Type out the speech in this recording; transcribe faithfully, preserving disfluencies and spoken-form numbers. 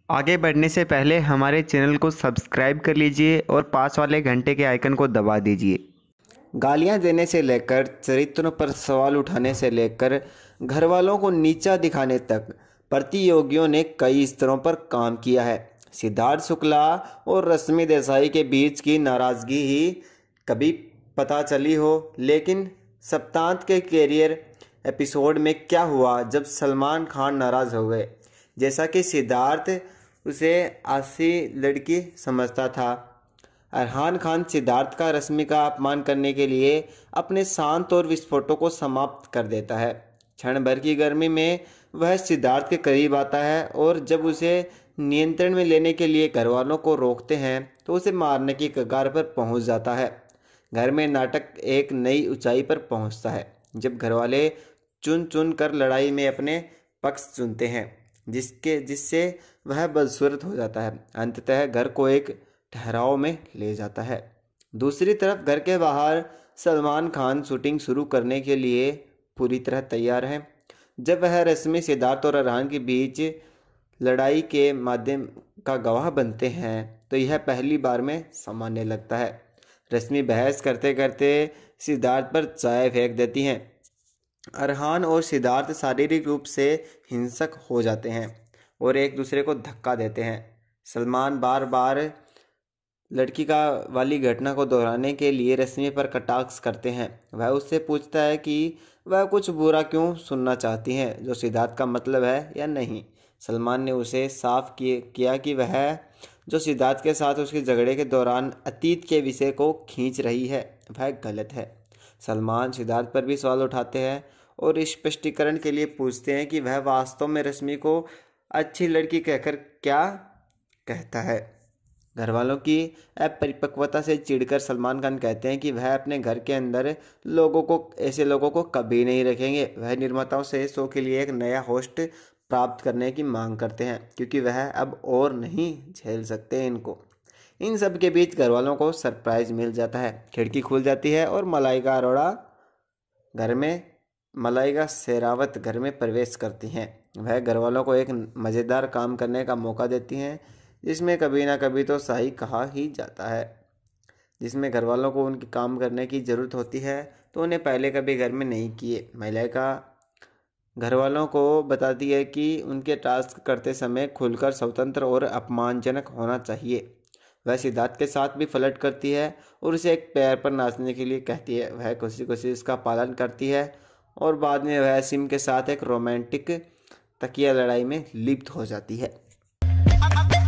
आगे बढ़ने से पहले हमारे चैनल को सब्सक्राइब कर लीजिए और पास वाले घंटे के आइकन को दबा दीजिए। गालियां देने से लेकर चरित्रों पर सवाल उठाने से लेकर घर वालों को नीचा दिखाने तक प्रतियोगियों ने कई स्तरों पर काम किया है। सिद्धार्थ शुक्ला और रश्मि देसाई के बीच की नाराज़गी ही कभी पता चली हो, लेकिन सप्तांत के कैरियर एपिसोड में क्या हुआ जब सलमान खान नाराज़ हो गए। जैसा कि सिद्धार्थ उसे आसी लड़की समझता था, अरहान खान सिद्धार्थ का रश्मि का अपमान करने के लिए अपने शांत और विस्फोटों को समाप्त कर देता है। क्षण भर की गर्मी में वह सिद्धार्थ के करीब आता है और जब उसे नियंत्रण में लेने के लिए घरवालों को रोकते हैं तो उसे मारने की कगार पर पहुंच जाता है। घर में नाटक एक नई ऊंचाई पर पहुंचता है जब घरवाले चुन चुन कर लड़ाई में अपने पक्ष चुनते हैं, जिसके जिससे वह बदसूरत हो जाता है। अंततः घर को एक ठहराव में ले जाता है। दूसरी तरफ घर के बाहर सलमान खान शूटिंग शुरू करने के लिए पूरी तरह तैयार हैं। जब वह रश्मि, सिद्धार्थ और अरहान के बीच लड़ाई के माध्यम का गवाह बनते हैं तो यह पहली बार में सामान्य लगता है। रश्मि बहस करते करते सिद्धार्थ पर चाय फेंक देती हैं। अरहान और सिद्धार्थ शारीरिक रूप से हिंसक हो जाते हैं और एक दूसरे को धक्का देते हैं। सलमान बार बार लड़की का वाली घटना को दोहराने के लिए रश्मि पर कटाक्ष करते हैं। वह उससे पूछता है कि वह कुछ बुरा क्यों सुनना चाहती हैं, जो सिद्धार्थ का मतलब है या नहीं। सलमान ने उसे साफ किए किया कि वह जो सिद्धार्थ के साथ उसके झगड़े के दौरान अतीत के विषय को खींच रही है वह गलत है। सलमान सिद्धार्थ पर भी सवाल उठाते हैं और स्पष्टीकरण के लिए पूछते हैं कि वह वास्तव में रश्मि को अच्छी लड़की कहकर क्या कहता है। घरवालों की अपरिपक्वता से चिढ़कर सलमान खान कहते हैं कि वह अपने घर के अंदर लोगों को ऐसे लोगों को कभी नहीं रखेंगे। वह निर्माताओं से शो के लिए एक नया होस्ट प्राप्त करने की मांग करते हैं क्योंकि वह अब और नहीं झेल सकते इनको। इन सब के बीच घरवालों को सरप्राइज मिल जाता है। खिड़की खुल जाती है और मलाइका अरोड़ा घर में मलाइका शेरावत घर में प्रवेश करती हैं। वह घरवालों को एक मज़ेदार काम करने का मौका देती हैं जिसमें कभी ना कभी तो सही कहा ही जाता है। जिसमें घरवालों को उनके काम करने की ज़रूरत होती है तो उन्हें पहले कभी घर में नहीं किए। मलाइका घरवालों को बताती है कि उनके टास्क करते समय खुलकर स्वतंत्र और अपमानजनक होना चाहिए। वह सिद्धार्थ के साथ भी फ्लर्ट करती है और उसे एक पैर पर नाचने के लिए कहती है। वह खुशी खुशी इसका पालन करती है और बाद में वह सिम के साथ एक रोमांटिक तकिया लड़ाई में लिप्त हो जाती है।